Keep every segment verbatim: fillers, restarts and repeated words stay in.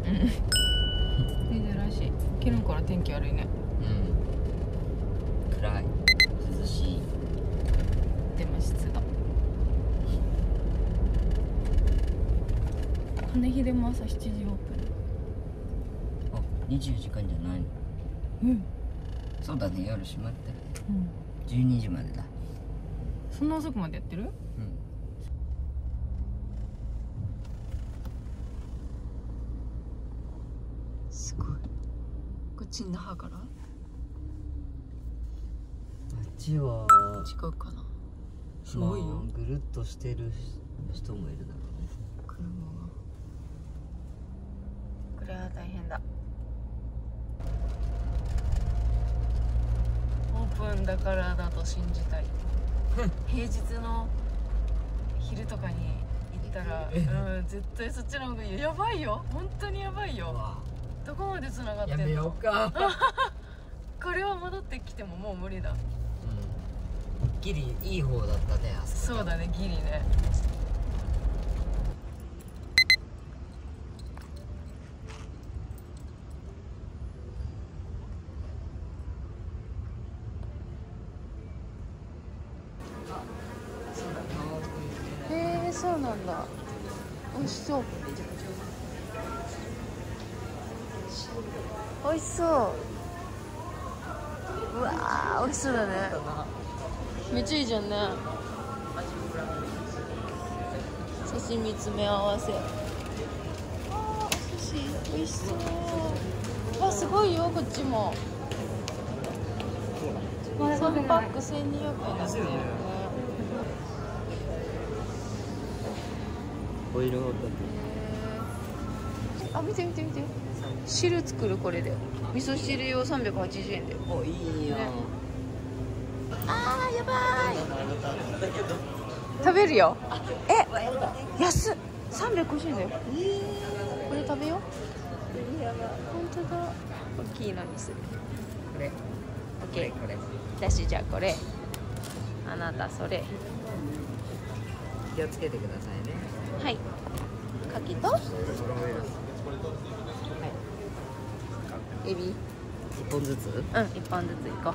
珍しい。昨日から天気悪いね。 うん。暗い。涼しい。 でも湿度。金秀も朝しちじオープン。 あ、にじゅうよじかんじゃないの。 うん。 そうだね、夜閉まってる。 うん。 じゅうにじまでだ。 そんな遅くまでやってる？うん。すごい。こっちの歯から？あっちは違うかな。すごいよ。 まあ、ぐるっとしてる人もいるだろうね。 車が。これは大変だ。オープンだからだと信じたい。平日の昼とかに行ったら、うん、絶対そっちの方がいいよ。やばいよ、本当にやばいよ。どこまで繋がってんの？ やめようか。 これは戻ってきてももう無理だ。 うん、ギリいい方だったね、あそこ。 そうだね、ギリね。へえ、そうなんだ。美味しそう。美味しそう。うわー、美味しそうだね。めっちゃいいじゃんね。刺身詰め合わせ。あー、お寿司美味しそう。あ、すごいよ、こっちも。さんパックせんにひゃくえんですよね。 オイルホタテ。 あ、見て見て見て。汁作る、これで。味噌汁用さんびゃくはちじゅうえんで。 お、いいよ、ね。 あー、やばーい。食べるよ。え、安っ。さんびゃくごじゅうえんだよ。これ食べよう。本当だ。大きいのにする。 これ。 オッケー。 これ。 だし、じゃあこれ。あなたそれ。 気をつけてくださいね。 はい。牡蠣と。エビ。 一本ずつ。 うん、一本ずついこ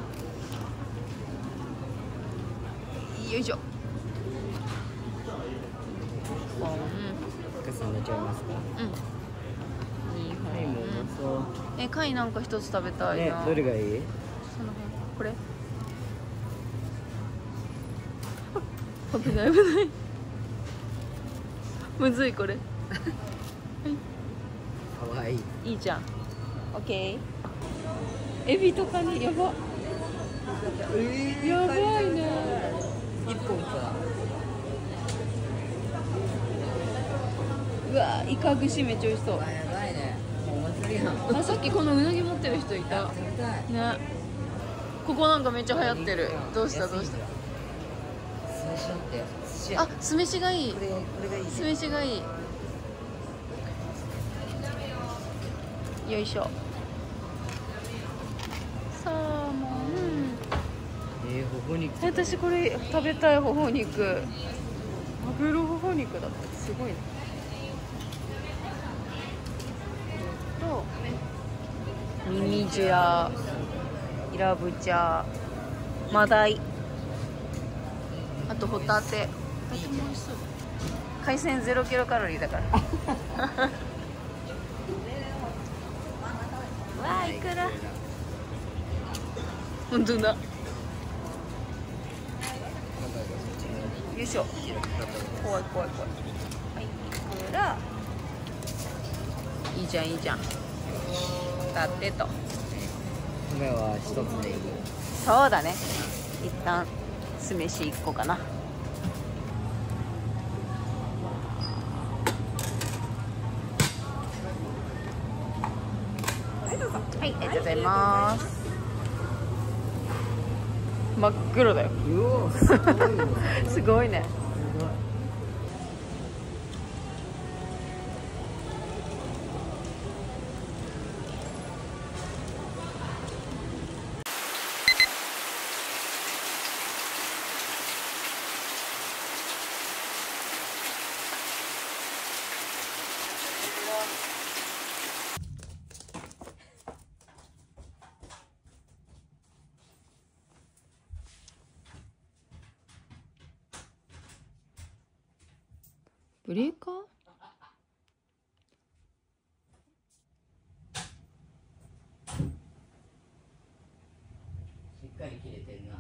う。よいしょ。ポン。 重ねちゃいますか。 うん。二本。 はい、もううまそう。 え、貝なんか一つ食べたいな。 ね、どれがいい？ その辺。これ。危ない危ない。むずいこれ。はい。 かわいい。 いいじゃん。オッケー。エビとかにやば。えー、やばいね。 一本か。 うわ、イカ串めっちゃ美味しそう。 やばいね。もうお祭りやん。 あ、さっきこのうなぎ持ってる人いた。ね。ここなんかめっちゃ流行ってる。どうしたどうした。 酢飯だって。 あ、酢飯がいい。 これ、これがいい。 酢飯がいい。よいしょ。サーモン。 えー、ほほ肉。 私これ食べたい、ほほ肉。マグロほほ肉だって、すごいね。とミミジュラ、イラブチャ、マダイ、あとホタテ。ホタテも美味しそう。海鮮ゼロキロカロリーだから。わあ、いくら。本当だ。よいしょ。怖い怖い怖い。はい、いくら。いいじゃんいいじゃん。だってと。 米は一つでいい。 そうだね。一旦酢飯一個かな。はい、ありがとうございます。真っ黒だよ。すごいね。 ブレーカー？ しっかり切れてるな。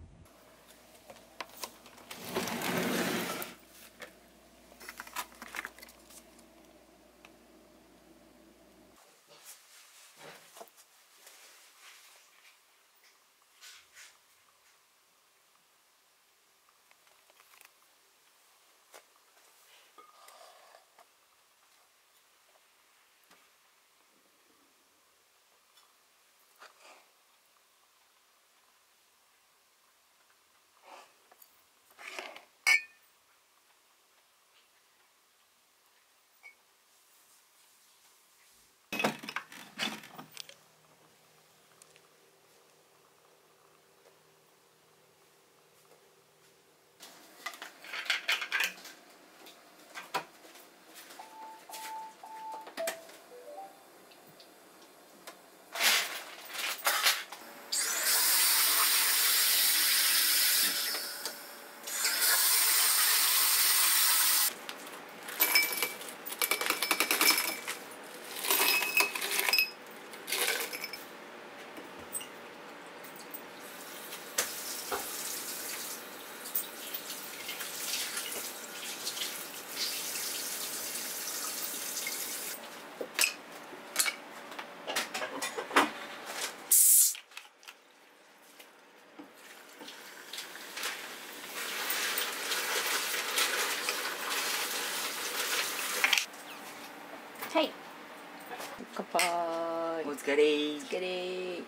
はい、乾杯。 お疲れー。 お疲れー。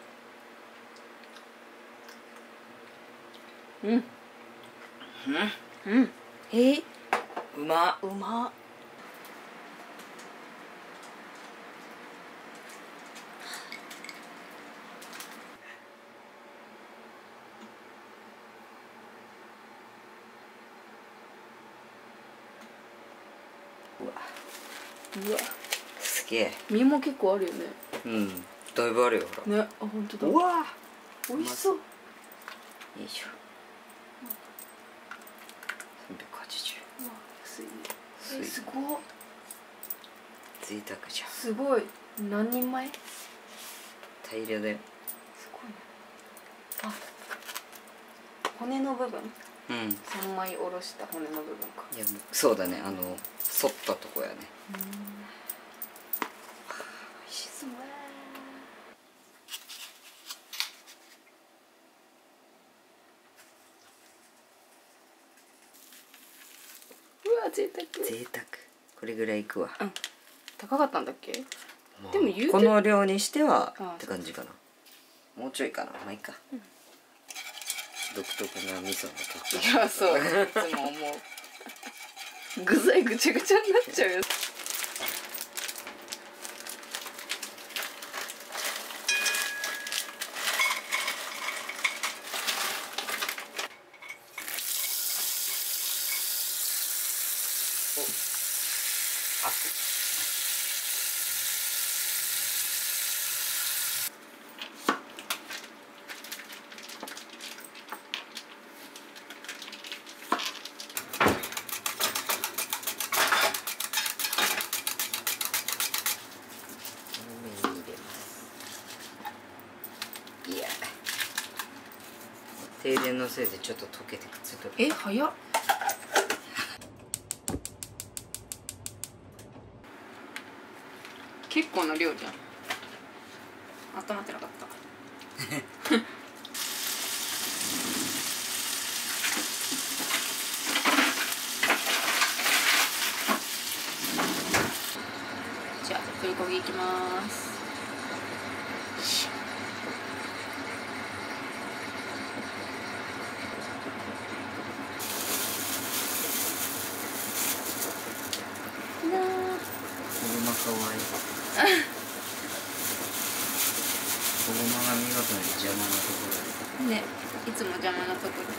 うんうんうんえー、 うまっ。 うまっ。 うわうわ、 すげえ。 身も結構あるよね。 うんだいぶあるよほら。 ね、あ、本当だ。 うわ美味しそう。 よいしょ。さんびゃくはちじゅう。 うわ、安いね。 安いえ、すごっ。 贅沢じゃん。 すごい。何人前？ 大量だよ。 すごいね。あ、骨の部分。 うん三枚おろした骨の部分か。 いやそうだね、あの反ったとこやね。 うん。美味しそう。うわ、贅沢。 贅沢。これぐらいいくわ。 うん。高かったんだっけ？ まあでも言うてこの量にしてはああって感じかな。もうちょいかな。まあいいか。 うん独特な味噌の特徴。 いや、そう。いつも思う。具材ぐちゃぐちゃになっちゃうよ。 いや停電のせいでちょっと溶けてくっついてる。 え、早っ。結構な量じゃん。温まってなかった。じゃあプルコギいきます。 かわいい。子供が見事に邪魔なところね、いつも邪魔なところ。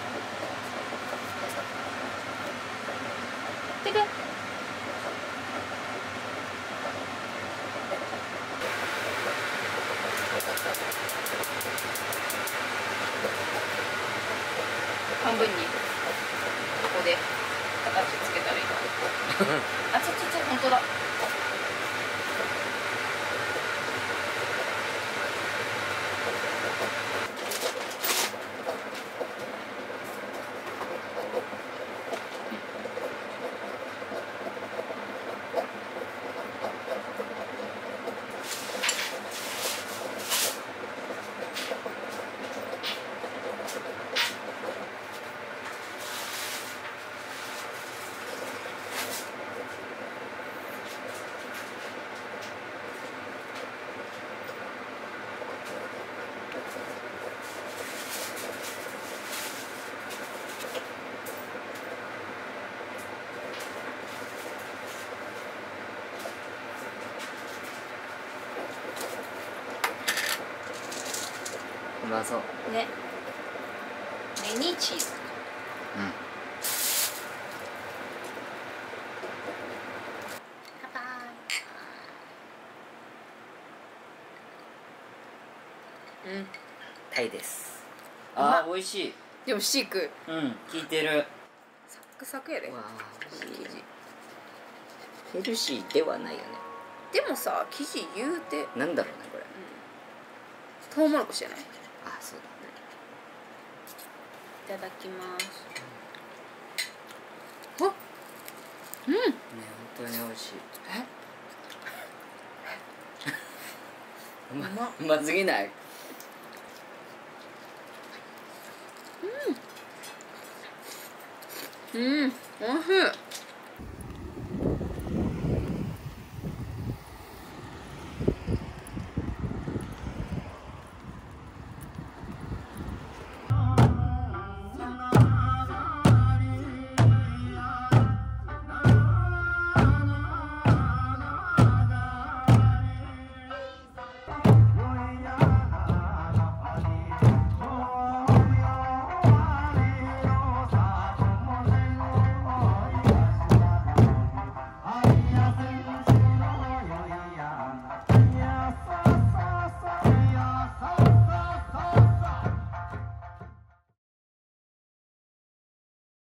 てか。半分にここで形つけたらいい。 あ、ちょちょちょ、本当だ。 うまそう。 ね。目にチーズ。乾杯。うん。 タイです。あー、美味しい。 でもシークうん、効いてる。 サクサクやで。 わあ、ヘルシーではないよね。 でもさ、生地言うてなんだろうね、これ。 トウモロコシじゃない。 あ、そうだね。 いただきます。あ、うん。 ね、本当に美味しい。 うまっ。 うますぎない？ うん、おいしい。